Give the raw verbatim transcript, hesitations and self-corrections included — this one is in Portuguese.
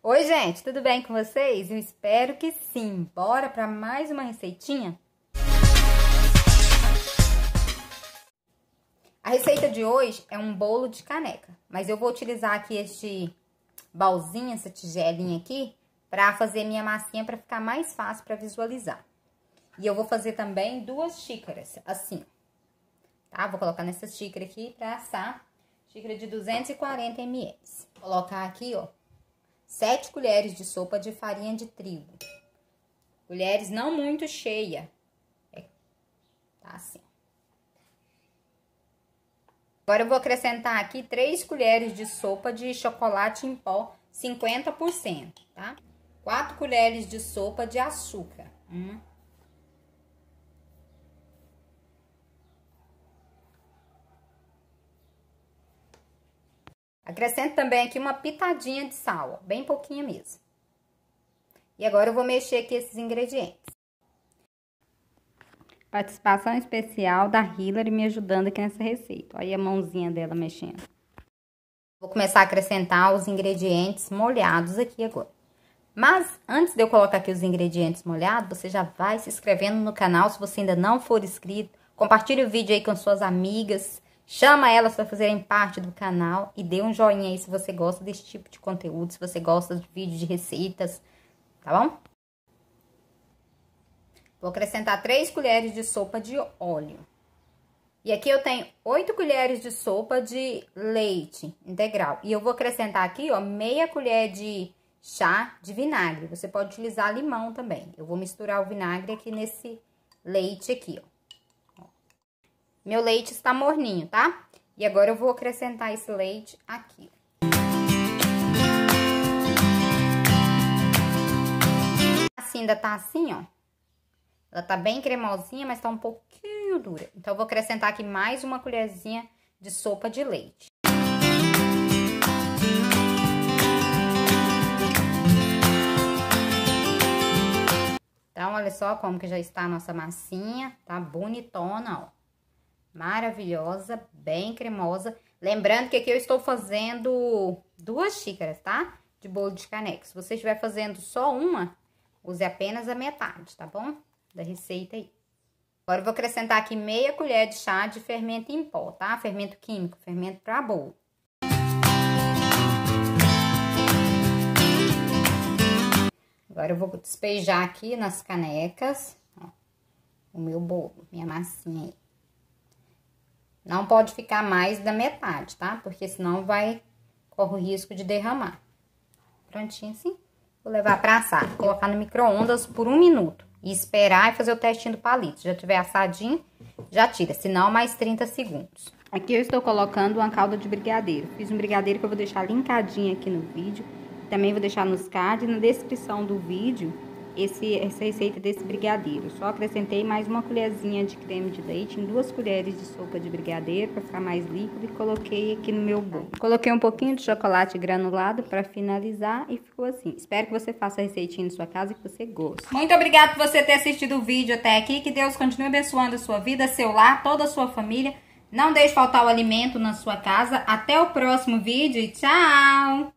Oi, gente, tudo bem com vocês? Eu espero que sim. Bora para mais uma receitinha? A receita de hoje é um bolo de caneca, mas eu vou utilizar aqui este baúzinho, essa tigelinha aqui, para fazer minha massinha para ficar mais fácil para visualizar. E eu vou fazer também duas xícaras, assim, tá? Vou colocar nessa xícara aqui para assar, xícara de duzentos e quarenta mililitros. Vou colocar aqui, ó, sete colheres de sopa de farinha de trigo. Colheres não muito cheia. É, tá assim. Agora eu vou acrescentar aqui três colheres de sopa de chocolate em pó, cinquenta por cento, tá? quatro colheres de sopa de açúcar. Hum. Acrescento também aqui uma pitadinha de sal, ó, bem pouquinho mesmo. E agora eu vou mexer aqui esses ingredientes. Participação especial da Hilary me ajudando aqui nessa receita. Olha aí a mãozinha dela mexendo. Vou começar a acrescentar os ingredientes molhados aqui agora. Mas antes de eu colocar aqui os ingredientes molhados, você já vai se inscrevendo no canal se você ainda não for inscrito. Compartilhe o vídeo aí com suas amigas. Chama elas para fazerem parte do canal e dê um joinha aí se você gosta desse tipo de conteúdo, se você gosta de vídeos de receitas, tá bom? Vou acrescentar três colheres de sopa de óleo. E aqui eu tenho oito colheres de sopa de leite integral. E eu vou acrescentar aqui, ó, meia colher de chá de vinagre. Você pode utilizar limão também. Eu vou misturar o vinagre aqui nesse leite aqui, ó. Meu leite está morninho, tá? E agora eu vou acrescentar esse leite aqui. Assim, ainda tá assim, ó. Ela tá bem cremosinha, mas tá um pouquinho dura. Então, eu vou acrescentar aqui mais uma colherzinha de sopa de leite. Então, olha só como que já está a nossa massinha. Tá bonitona, ó. Maravilhosa, bem cremosa. Lembrando que aqui eu estou fazendo duas xícaras, tá? De bolo de caneca. Se você estiver fazendo só uma, use apenas a metade, tá bom? Da receita aí. Agora eu vou acrescentar aqui meia colher de chá de fermento em pó, tá? Fermento químico, fermento para bolo. Agora eu vou despejar aqui nas canecas, ó, o meu bolo, minha massinha aí. Não pode ficar mais da metade, tá? Porque senão vai, corre o risco de derramar. Prontinho assim. Vou levar pra assar. Colocar no micro-ondas por um minuto. E esperar e fazer o testinho do palito. Se já tiver assadinho, já tira. Senão, mais trinta segundos. Aqui eu estou colocando uma calda de brigadeiro. Fiz um brigadeiro que eu vou deixar linkadinho aqui no vídeo. Também vou deixar nos cards e na descrição do vídeo. Esse, essa receita desse brigadeiro. Só acrescentei mais uma colherzinha de creme de leite em duas colheres de sopa de brigadeiro para ficar mais líquido e coloquei aqui no meu bolo. Coloquei um pouquinho de chocolate granulado para finalizar e ficou assim. Espero que você faça a receitinha na sua casa e que você goste. Muito obrigada por você ter assistido o vídeo até aqui. Que Deus continue abençoando a sua vida, seu lar, toda a sua família. Não deixe faltar o alimento na sua casa. Até o próximo vídeo e tchau!